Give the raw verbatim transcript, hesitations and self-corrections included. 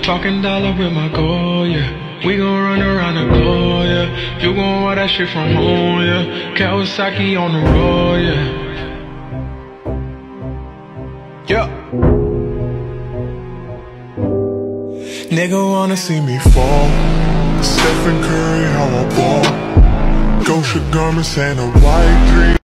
Talking dollar with my goal, yeah. We gon' run around the globe, yeah. You gon' want that shit from home, yeah. Kawasaki on the road, yeah. Yeah. Nigga wanna see me fall. Stephen Curry, how I ball. Gosha garments and a white three.